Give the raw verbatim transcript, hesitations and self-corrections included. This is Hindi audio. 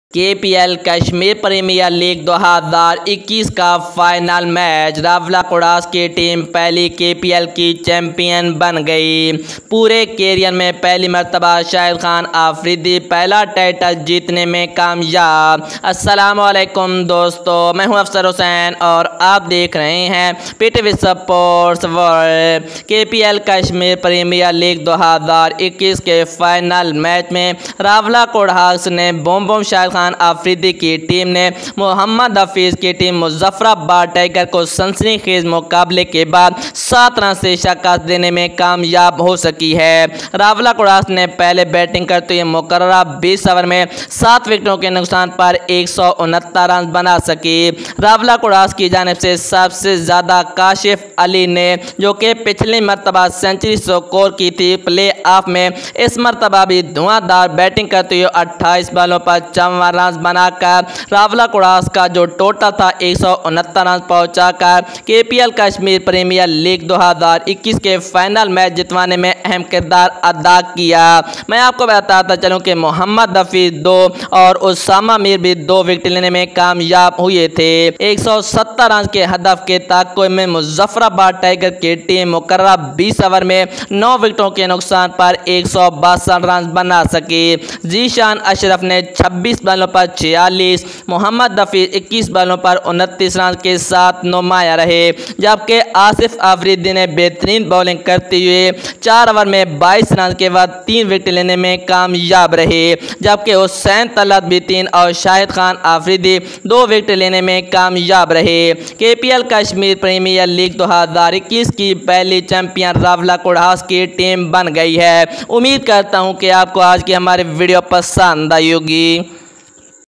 केपीएल कश्मीर प्रीमियर लीग दो हज़ार इक्कीस का फाइनल मैच रावला कोडास की टीम पहली केपीएल की चैंपियन बन गई। पूरे कैरियर में पहली मर्तबा शाहिद खान आफरीदी पहला टाइटल जीतने में कामयाब। अस्सलाम वालेकुम दोस्तों, मैं हूं अफसर हुसैन और आप देख रहे हैं PTV sports world. KPL Kashmir premier league दो हज़ार इक्कीस के फाइनल मैच में रावला कोडास ने बूम बूम शाहिद खान आफरीदी की टीम ने मोहम्मद हफीज की टीम मुजफ्फराबाद टाइगर को सनसनीखेज मुकाबले के बाद सात रन से शिकस्त देने में कामयाब हो सकी है। रावला कोडास ने पहले बैटिंग करते हुए मुकर्ररा बीस ओवर में सात विकेटों के नुकसान पर एक सौ उनहत्तर रन बना सकी। रावला कोडास की जानिब से सबसे ज्यादा काशिफ अली ने, जो कि पिछली मरतबा सेंचुरी स्कोर की थी प्ले ऑफ में, इस मरतबा भी धुआंधार बैटिंग करते हुए अट्ठाईस बॉलों पर चौवन रन बनाकर रावला कोडास का जो टोटल था एक सौ उनहत्तर रन पहुंचाकर केपीएल कश्मीर प्रीमियर लीग दो हज़ार इक्कीस के फाइनल मैच जितवाने में अहम किरदार अदा किया। मैं आपको बताता चलूं कि मोहम्मद हफीज दो और उसामा मीर भी दो विकेट लेने में कामयाब हुए थे। एक सौ सत्तर रन के हदफ के ताक़ुए में मुजफ्फराबाद टाइगर की टीम मुकर्ररा बीस ओवर में नौ विकेटों के नुकसान पर एक सौ बासठ रन बना सकी। जीशान अशरफ ने छब्बीस बॉलों पर छियालीस, मोहम्मद हफीज इक्कीस बॉलों पर उनतीस रन के साथ नुमाया रहे, जबकि आसिफ आफरीदी ने बेहतरीन बॉलिंग करते हुए चार ओवर में बाईस रन के बाद तीन विकेट लेने में कामयाब रहे, जबकि हुसैन तलत भी तीन और शाहिद खान आफरीदी दो विकेट लेने में कामयाब रहे। केपीएल कश्मीर प्रीमियर लीग दो हज़ार इक्कीस की पहली चैंपियन रावला कोडास की टीम बन गई है। उम्मीद करता हूं कि आपको आज की हमारी वीडियो पसंद आई होगी।